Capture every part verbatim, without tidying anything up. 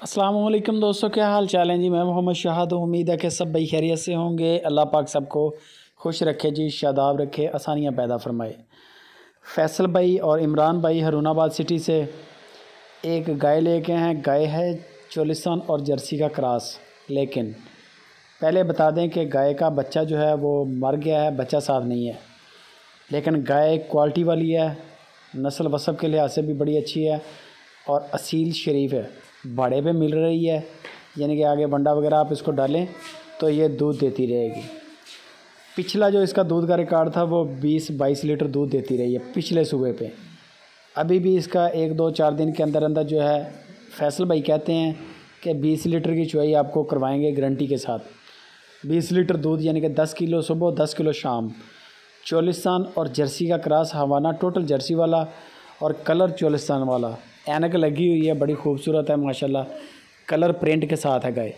अस्सलाम वालेकुम दोस्तों, क्या हाल चाल है जी। मैं मोहम्मद शाहद हूँ। उम्मीद है कि सब भाई खैरियत से होंगे। अल्लाह पाक सबको खुश रखे जी, शादाब रखे, आसानियाँ पैदा फरमाए। फैसल भाई और इमरान भाई हरुणाबाद सिटी से एक गाय लेके हैं। गाय है चोलिस्तान और जर्सी का क्रॉस। लेकिन पहले बता दें कि गाय का बच्चा जो है वो मर गया है, बच्चा साथ नहीं है। लेकिन गाय क्वालिटी वाली है, नस्ल वसब के लिहाज से भी बड़ी अच्छी है और असील शरीफ है। भाड़े पे मिल रही है, यानी कि आगे बंडा वगैरह आप इसको डालें तो ये दूध देती रहेगी। पिछला जो इसका दूध का रिकॉर्ड था वो बीस बाईस लीटर दूध देती रही है पिछले सूबे पे। अभी भी इसका एक दो चार दिन के अंदर अंदर जो है फैसल भाई कहते हैं कि बीस लीटर की चुवाई आपको करवाएंगे गारंटी के साथ। बीस लीटर दूध यानी कि दस किलो सुबह दस किलो शाम। चोलिस्तान और जर्सी का क्रॉस हवाना, टोटल जर्सी वाला और कलर चोलिस्तान वाला। ऐनक लगी हुई है, बड़ी खूबसूरत है माशाल्लाह, कलर प्रिंट के साथ है गाय।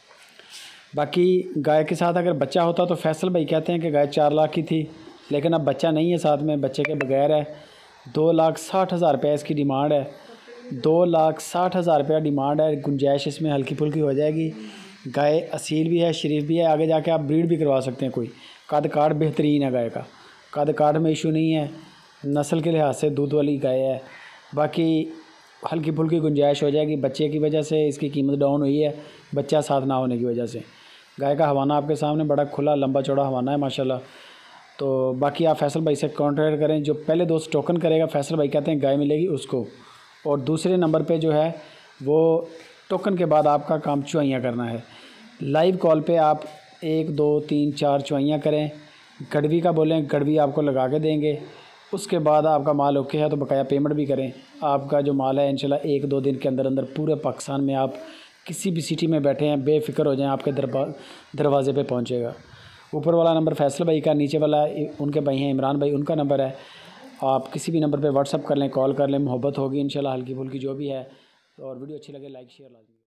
बाकी गाय के साथ अगर बच्चा होता तो फैसल भाई कहते हैं कि गाय चार लाख की थी, लेकिन अब बच्चा नहीं है साथ में, बच्चे के बगैर है। दो लाख साठ हज़ार रुपये इसकी डिमांड है। दो लाख साठ हज़ार रुपया डिमांड है। गुंजाइश इसमें हल्की फुल्की हो जाएगी। गाय असील भी है, शरीफ भी है। आगे जाके आप ब्रीड भी करवा सकते हैं। कोई कद काठ बेहतरीन है गाय का, कद काठ में इशू नहीं है। नस्ल के लिहाज से दूध वाली गाय है। बाकी हल्की फुल्की गुंजाइश हो जाएगी। बच्चे की वजह से इसकी कीमत डाउन हुई है, बच्चा साथ ना होने की वजह से। गाय का हवाना आपके सामने बड़ा खुला लंबा चौड़ा हवाना है माशाल्लाह। तो बाकी आप फैसल भाई से कॉन्टैक्ट करें। जो पहले दोस्त टोकन करेगा, फैसल भाई कहते हैं गाय मिलेगी उसको, और दूसरे नंबर पे जो है वो टोकन के बाद आपका काम चुवाइयाँ करना है। लाइव कॉल पे आप एक दो तीन चार चुवाइयाँ करें। गड़वी का बोलें, गड़वी आपको लगा के देंगे। उसके बाद आपका माल ओके है तो बकाया पेमेंट भी करें। आपका जो माल है इंशाल्लाह एक दो दिन के अंदर अंदर पूरे पाकिस्तान में आप किसी भी सिटी में बैठे हैं बेफ़िक्र हो जाएं, आपके दरबा दरवाज़े पे पहुंचेगा। ऊपर वाला नंबर फैसल भाई का, नीचे वाला उनके भाई हैं इमरान भाई, उनका नंबर है। आप किसी भी नंबर पे व्हाट्सअप कर लें, कॉल कर लें, मोहब्बत होगी इंशाल्लाह हल्की फुल्की जो भी है। और वीडियो अच्छी लगे लाइक शेयर लाजमी।